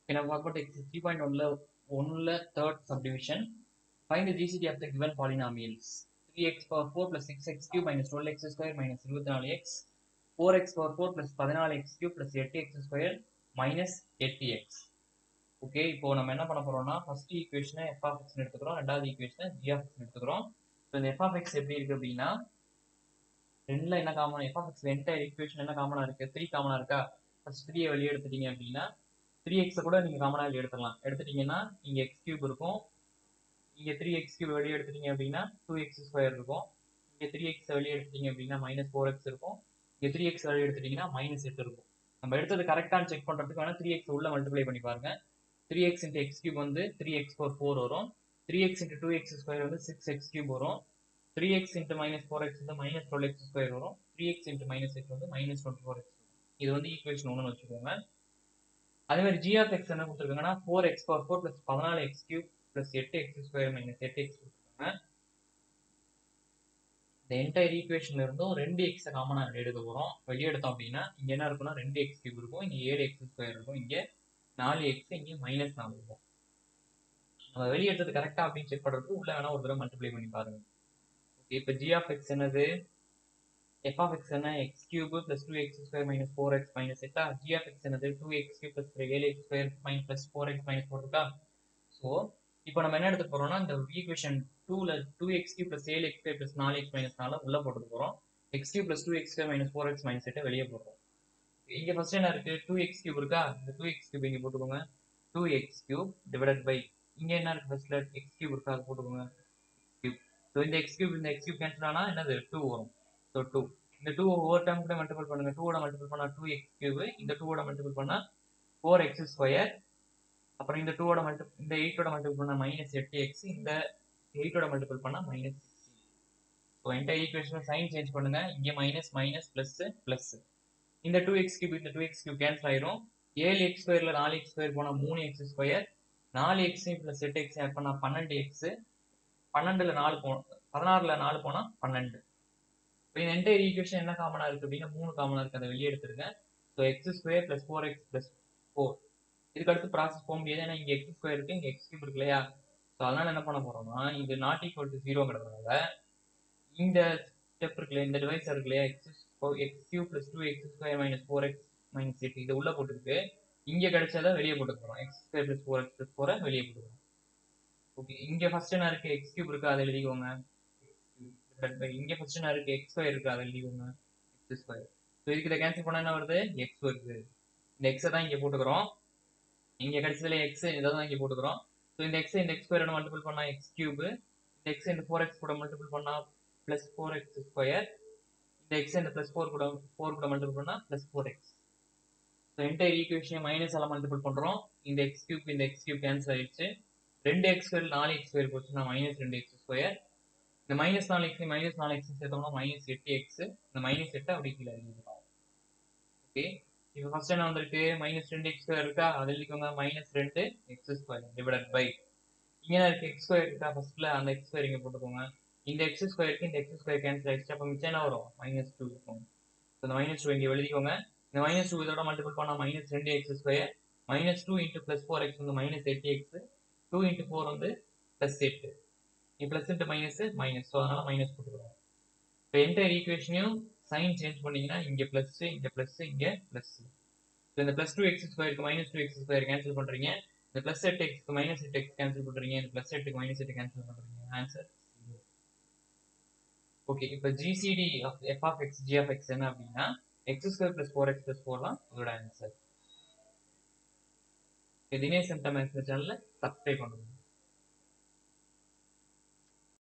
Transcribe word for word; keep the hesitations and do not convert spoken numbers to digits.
Okay, now talk about exercise three point one third subdivision. Find the G C D of the given polynomials. three x power four plus six x cube minus twelve x square minus twenty-four x. four x power four plus fourteen x cube plus eight x square minus eight x. Okay, இப்போ நம்ம என்ன பண்ண போறோம்னா first ஈக்குவேஷனை f of x னு எடுத்துக்கிறோம், ரெண்டாவது ஈக்குவேஷனை g of x னு எடுத்துக்கிறோம். இப்போ இந்த f of x எப்படி இருக்கு அப்படின்னா ரெண்டுல என்ன காமனா f of x entire equation என்ன காமனா இருக்கு three காமனா இருக்கா. ஃபர்ஸ்ட் three வெளிய எடுத்துட்டீங்க அப்படின்னா three x கூட நீங்க காமனா வெளிய எடுத்துடலாம். எடுத்துட்டீங்கன்னா இங்க x cube இருக்கும், இங்க three x cube வெளிய எடுத்துட்டீங்க அப்படின்னா two x square இருக்கும், இங்க three x வெளிய எடுத்துட்டீங்க அப்படின்னா minus four x இருக்கும், இங்க three x வெளிய எடுத்துட்டீங்கன்னா minus eight இருக்கும். நம்ம எடுத்தது கரெக்டான்னு செக் பண்றதுக்கு வேணா three x உள்ள மல்டிப்ளை பண்ணி பாருங்க. three x into x cube வந்து three x power four வரும், three x into two x square வந்து six x cube வரும், three x into minus four x வந்து minus twelve x square வரும், three x into minus eight வந்து minus twenty-four x. இது வந்து equation ஒன்று வச்சுக்கோங்க. அதே மாதிரி g of x என்ன கொடுத்துருக்காங்கன்னா four x power four plus fourteen x cube plus eight x square minus eight x கொடுத்துருக்காங்க. இந்த என்டையர் ஈக்குவேஷன்ல இருந்தும் ரெண்டு x காமனா எடுக்க போறோம். வெளியே எடுத்தோம் அப்படின்னா இங்க என்ன இருக்கும்னா ரெண்டு x cube இருக்கும், இங்க ஏழு x square இருக்கும், இங்க நாலு x, இங்க மைனஸ் நாலு இருக்கும். நம்ம வெளியே எடுத்தது கரெக்டா அப்படின்னு செக் பண்றதுக்கு உள்ள வேணா ஒரு தடவை மல்டிப்ளை பண்ணி பாருங்க. ஓகே, இப்போ g of x என்னது, f of x என்ன x cube plus two x square minus four x minus eight. g of x என்னது two x cube plus seven x square minus plus four x minus four இருக்கா. So இப்போ நம்ம என்ன எடுத்து போறோம்னா இந்த equation டூல two x cube plus seven x square plus four x minus four உள்ள போட்டு போறோம். x cube plus two x square minus four x minus eight வெளியே போடுறோம். இங்க ஃபர்ஸ்ட் என்ன இருக்கு two x cube இருக்கா, இந்த two x cube இங்க போட்டுக்கோங்க. two x cube divided by இங்க என்ன இருக்கு ஃபர்ஸ்ட்ல x cube இருக்கா, அது போட்டுக்கோங்க cube. ஸோ இந்த x cube இந்த x cube கேன்சல் ஆனா என்னது two வரும். ஸோ two இந்த two ஒவ்வொரு டைம் கூட மல்டிபிள் பண்ணுங்க. two ஓட மல்டிபிள் பண்ணா two x cube, இந்த two ஓட மல்டிபிள் பண்ணா four x square, அப்புறம் இந்த two ஓட மல்டி இந்த eight ஓட மல்டிபிள் பண்ணா minus eight x, இந்த eight ஓட மல்டிபிள் பண்ணா minus sixteen. So entire equation sign change பண்ணுங்க. இங்க மைனஸ் மைனஸ் பிளஸ் பிளஸ், இந்த two x cube இந்த two x cube கேன்சல் ஆயிரும். ஏழு x ஸ்கொயர்ல நாலு x ஸ்கொயர் போனா மூணு x ஸ்கொயர், நாலு x பிளஸ் எட்டு x ஆட் பண்ணா பன்னெண்டு x, பன்னெண்டுல நாலு போனோம் பதினாறுல நாலு போனா பன்னெண்டு. இப்போ இந்த என்டையர் ஈக்குவேஷன் என்ன காமனா இருக்கு அப்படின்னா மூணு காமனா இருக்கு, அதை வெளியே எடுத்துருங்க. So x square plus four x plus four. இதுக்கு அடுத்து ப்ராசஸ் போக முடியாது, ஏன்னா இங்க எக்ஸ் ஸ்கொயர் இருக்கு, இங்க எக்ஸ் கியூப் இருக்கு இல்லையா. ஸோ அதனால என்ன பண்ண போறோம்னா இது நாட் ஈக்குவல் டு ஜீரோங்கிறதுனால இந்த ஸ்டெப் இருக்குல்ல, இந்த டிவைஸ் இருக்கு இல்லையா, x x cube plus two x square minus four x minus eight இதை உள்ள போட்டுருக்கு. இங்க கிடைச்சதை வெளியே போட்டு போறோம். X square plus four x plus ஃபோரை வெளியே போட்டுக்கிறோம். ஓகே, இங்க ஃபர்ஸ்ட் என்ன இருக்கு எக்ஸ் கியூப் இருக்கு, அதை எழுதிக்கோங்க. இங்க ஃபர்ஸ்ட் என்ன இருக்கு எக்ஸ் ஸ்கொயர் இருக்கு, அதை எழுதிக்கோங்க எக்ஸ் ஸ்கொயர். ஸோ இதுக்கு இதை கேன்சல் பண்ணா என்ன வருது எக்ஸ் வருது. இந்த எக்ஸை தான் இங்க போட்டுக்கிறோம். இங்க கிடைச்சதுல எக்ஸ் இதை தான் இங்க போட்டுக்கிறோம். ஸோ இந்த எக்ஸ் இந்த எக்ஸ் ஸ்கொயரோட மல்டிபிள் பண்ணா எக்ஸ் கியூப், இந்த எக்ஸ் இந்த ஃபோர் எக்ஸ் கூட மல்டிபிள் பண்ணா பிளஸ் ஃபோர் எக்ஸ் ஸ்கொயர், இந்த எக்ஸ் இந்த பிளஸ் ஃபோர் கூட ஃபோர் கூட மல்டிபிள் பண்ணா plus four x. So entire equation minus எல்லாம் மல்டிபிள் பண்றோம். இந்த எக்ஸ் கியூப் இந்த எக்ஸ் கியூப் கேன்சல் ஆயிடுச்சு. ரெண்டு எக்ஸ் ஸ்கொயர் நாலு எக்ஸ் ஸ்கொயர் போச்சுன்னா மைனஸ் ரெண்டு எக்ஸ் ஸ்கொயர். இந்த மைனஸ் நாலு எக்ஸ் மைனஸ் நாலு எக்ஸ் சேர்த்தோம்னா மைனஸ் எட்டு எக்ஸ். இந்த மைனஸ் எட்டு அப்படி கீழே எழுதிடும். ஓகே, இப்போ ஃபர்ஸ்ட் என்ன வந்திருக்கு மைனஸ் ரெண்டு எக்ஸ் ஸ்கொயர் இருக்கா, அது எழுதிக்கோங்க மைனஸ் ரெண்டு எக்ஸ் ஸ்கொயர் டிவைடட் பை இங்க இருக்கு எக்ஸ் ஸ்கொயர் இருக்கா, ஃபர்ஸ்ட்ல அந்த எக்ஸ் ஸ்கொயர் இங்க போட்டுக்கோங்க. இந்த எக்ஸ் ஸ்கொயருக்கு இந்த எக்ஸ் ஸ்கொயர் கேன்சல் ஆயிடுச்சு, அப்போ மிச்சம் என்ன வரும் மைனஸ் டூ இருக்கும். இந்த மைனஸ் டூ இங்க எழுதிக்கோங்க. இந்த மைனஸ் டூ இதோட மல்டிபிள் பண்ணா மைனஸ் ரெண்டு x square, minus two into plus four x வந்து மைனஸ் எட்டு எக்ஸ், டூ இன்ட்டு ஃபோர் வந்து பிளஸ் எட்டு, plus into minus minus, so அதனால மைனஸ் போட்டுக்கிறோம். இப்போ என்டையர் ஈக்குவேஷனையும் சைன் சேஞ்ச் பண்ணீங்கன்னா இங்க பிளஸ் இங்க பிளஸ் இங்க பிளஸ். இந்த பிளஸ் டூ எக்ஸ் ஸ்கொயருக்கு minus two x square cancel பண்றீங்க, இந்த பிளஸ் எட்டு எக்ஸ்க்கு மைனஸ் எட்டு எக்ஸ் கேன்சல் பண்றீங்க, இந்த பிளஸ் எட்டுக்கு மைனஸ் எட்டு கேன்சல் பண்றீங்க. Answer okay. இப்போ GCD of f of x g of x என்ன அப்படின்னா x square plus four x plus four தான் இதோட ஆன்சர். தினேஷ் சேனலை சப்ஸ்கிரைப் பண்ணுங்க.